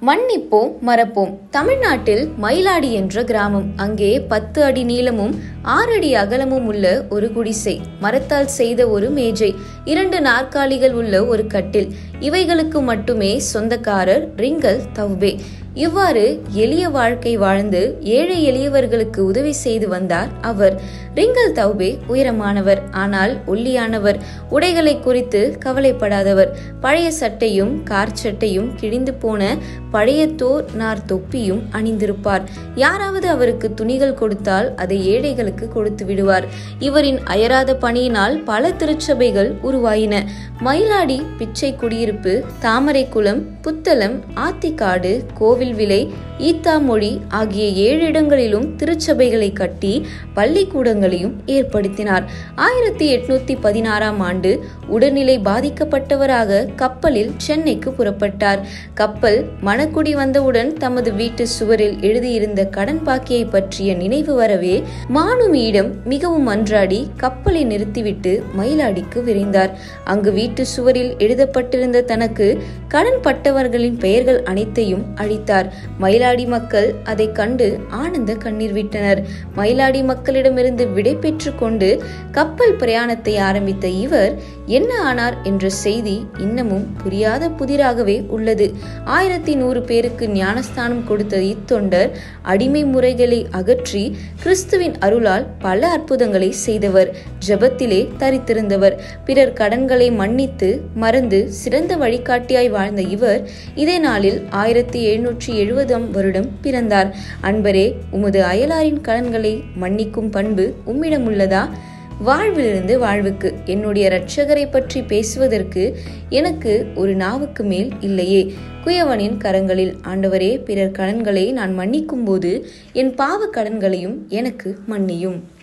மன்னிப்போம் மறப்போம். தமிழ்நாட்டில் மயிலாடி என்ற கிராமம். அங்கே 10 அடி நீளமும் 6 அடி அகலமும் உள்ள ஒரு குடிசை, மரத்தால் செய்த ஒரு மேஜை, 2 நாற்காலிகள் உள்ள ஒரு கட்டில், இவைகளுக்கு மட்டுமே சொந்தக்காரர் ரிங்கல்டௌபே. இவ்வாறு எளிய வாழ்க்கை வாழ்ந்து ஏழை எளியவர்களுக்கு உதவி செய்து வந்தார் அவர். ரிங்கல்டௌபே உயரமானவர், ஆனால் ஒல்லியானவர். உடைகளை குறித்து கவலைப்படாதவர். பழைய சட்டையும் கார் சட்டையும் கிழிந்து போன பழைய தோர் நார் தொப்பியும் அணிந்திருப்பார். யாராவது அவருக்கு துணிகள் கொடுத்தால் அதை ஏழைகளுக்கு கொடுத்து விடுவார். இவரின் அயராத பணியினால் பல திருச்சபைகள் உருவாயின. மயிலாடி, பிச்சை குடியிருப்பு, தாமரைக்குளம், புத்தளம், ஆத்திக்காடு, கோவில்விளை, ஈத்தாமொழி ஆகிய 7 இடங்களிலும் திருச்சபைகளை கட்டி பள்ளிக்கூடங்களையும் ஏற்படுத்தினார். 1816ஆம் ஆண்டு உடல்நிலை பாதிக்கப்பட்டவராக கப்பலில் சென்னைக்கு புறப்பட்டார். கப்பல் மணக்குடி வந்தவுடன் தமது வீட்டு சுவரில் எழுதியிருந்த கடன் பாக்கியை பற்றிய நினைவு வரவே மானுமியிடம் மிகவும் மன்றாடி கப்பலை நிறுத்திவிட்டு மயிலாடிக்கு விரைந்தார். அங்கு வீட்டு சுவரில் எழுதப்பட்டிருந்த தனக்கு கடன் பட்டவர்களின் பெயர்கள் அனைத்தையும் அழித்தார். மயிலாடி மக்கள் அதை கண்டு ஆனந்த கண்ணீர் விட்டனர். மயிலாடி மக்களிடமிருந்து விடை பெற்று கொண்டு கப்பல் பிரயாணத்தை ஆரம்பித்த இவர் என்ன ஆனார் என்ற செய்தி இன்னமும் புரியாத புதிராகவே உள்ளது. 1100 பேருக்கு ஞானஸ்தானம் கொடுத்த இத்தொண்டர் அடிமை முறைகளை அகற்றி கிறிஸ்துவின் அருளால் பல அற்புதங்களை செய்தவர். ஜெபத்திலே தரித்திருந்தவர். பிறர் கடன்களை மன்னித்து மறந்து சிறந்த வழிகாட்டியாய் வாழ்ந்த இவர் இதே நாளில் 1770ஆம் வருடம் பிறந்தார். அன்பரே, உமது அயலாரின் கடன்களை மன்னிக்கும் பண்பு உம்மிடம் உள்ளதா? வாழ்விலிருந்து வாழ்வுக்கு என்னுடைய இரட்சகரை பற்றி பேசுவதற்கு எனக்கு ஒரு நாவுக்கு மேல் இல்லையே. குயவனின் கரங்களில். ஆண்டவரே, பிறர் கடன்களை நான் மன்னிக்கும் போது என் பாவ கடன்களையும் எனக்கு மன்னியும்.